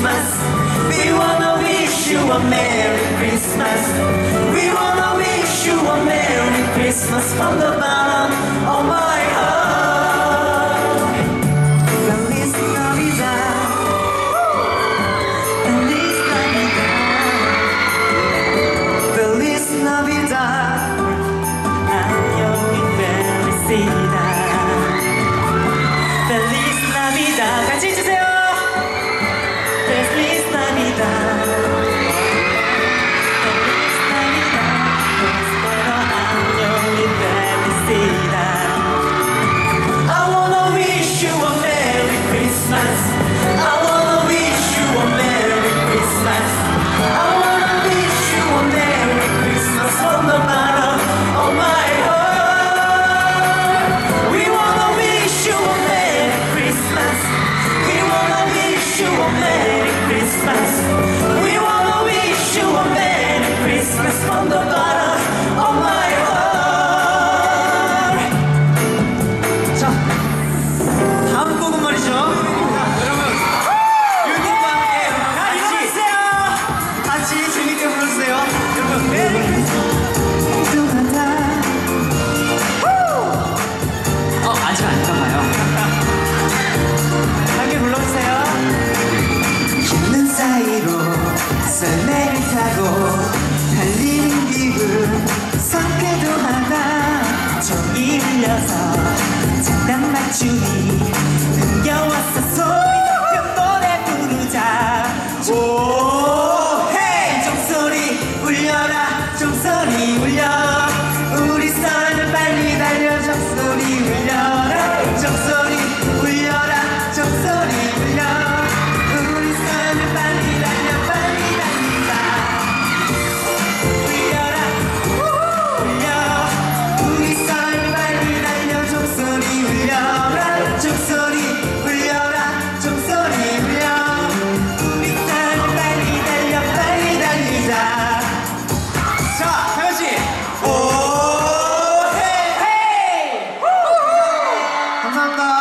Christmas. We wanna wish you a Merry Christmas. We wanna wish you a Merry Christmas from the bottom of my heart. Feliz Navidad. Feliz Navidad. Feliz Navidad. Año y felicidad. Feliz Navidad. 같이 해주세요. Feliz Navidad. Feliz Navidad. Prospero año y felicidad. I wanna wish you a Merry Christmas. I wanna wish you a Merry Christmas. I wanna wish you a Merry Christmas from the bottom of my heart. We wanna wish you a Merry Christmas. We wanna wish you a Merry Christmas. We wanna wish you a Merry Christmas from the bottom of my heart. 자, 다음 곡은 말이죠. 여러분, 유닛과 함께 같이 재밌게 불러주세요. 여러분, 메리 크리스마스. 아직 안 가봐요. 함께 불러주세요. 걷는 사이로 썰매를 타고 달리는 기분 상쾌도 하다. 종이 울려서 장단 맞추니 흥겨웠어. 소리 높여 노래 부르자. 오 헤이 종소리 울려라. 종소리 울려. 우리 사랑을 빨리 달려. 종소리 울려라. 종소리 울려라. 종소리 울려. 우리 사랑을 빨리 달려. 빨리 달리자. 울려라. 울려. 우리 사랑을 빨리 달려. 종소리 울려라. 종소리 울려라. 종소리 울려. 우리 사랑을 빨리 달려. 빨리 달리자. 자, 다같이 오 헤이 헤이. 감사합니다.